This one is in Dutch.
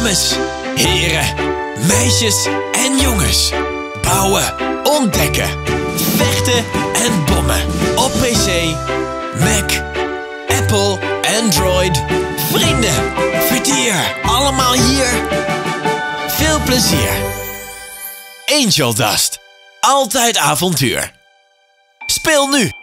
dames, heren, meisjes en jongens. Bouwen, ontdekken, vechten en bommen. Op PC, Mac, Apple en Droid. Vrienden, vertier, allemaal hier. Veel plezier. Angeldust. Altijd avontuur. Speel nu.